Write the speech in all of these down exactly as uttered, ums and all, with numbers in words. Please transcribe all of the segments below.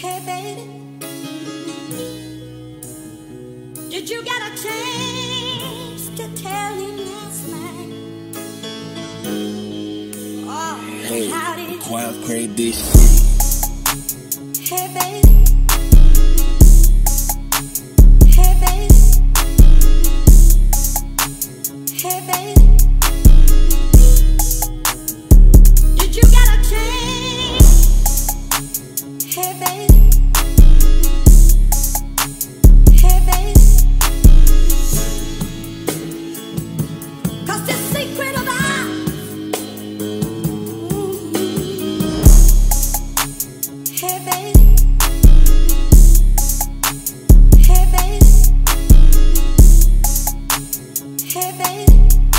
Hey baby, did you get a chance to tell him last night? Oh, hey, how did quiet, pray this shit. Hey baby, hey baby, hey baby, did you get a chance? Hey baby, hey baby, 'cause this secret of ours, hey baby, hey baby, hey baby,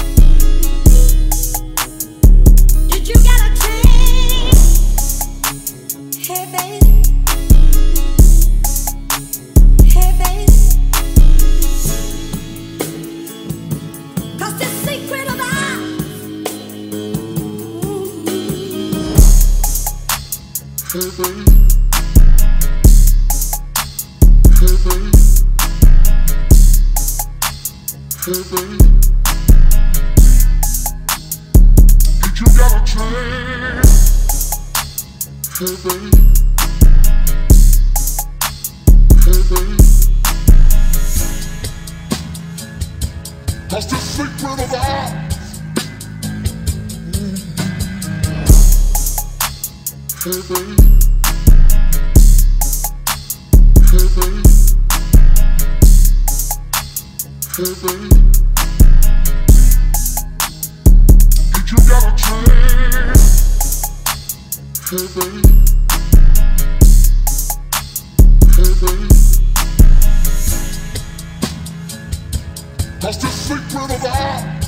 did you get a chance? Hey baby, hey baby, 'cause this secret of ours, Hey baby, hey baby, hey baby, did you get a chance? Hey baby, hey baby, 'cause the secret of ours. Hey baby, hey baby, hey baby, did you get a chance? Hey baby, hey baby, 'cause the secret of ours.